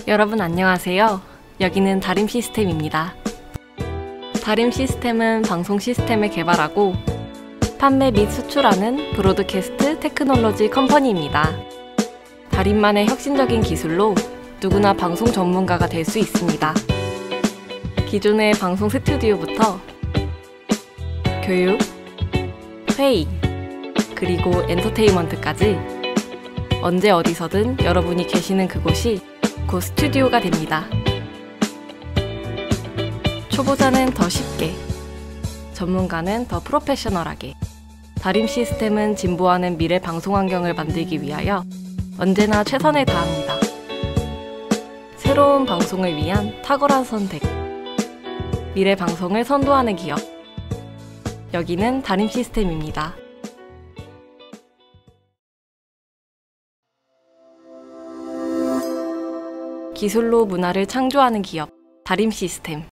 여러분 안녕하세요. 여기는 다림 시스템입니다. 다림 시스템은 방송 시스템을 개발하고 판매 및 수출하는 브로드캐스트 테크놀로지 컴퍼니입니다. 다림만의 혁신적인 기술로 누구나 방송 전문가가 될 수 있습니다. 기존의 방송 스튜디오부터 교육, 회의, 그리고 엔터테인먼트까지 언제 어디서든 여러분이 계시는 그곳이 곧 스튜디오가 됩니다. 초보자는 더 쉽게, 전문가는 더 프로페셔널하게, 다림 시스템은 진보하는 미래 방송 환경을 만들기 위하여 언제나 최선을 다합니다. 새로운 방송을 위한 탁월한 선택, 미래 방송을 선도하는 기업, 여기는 다림 시스템입니다. 기술로 문화를 창조하는 기업, 다림 시스템.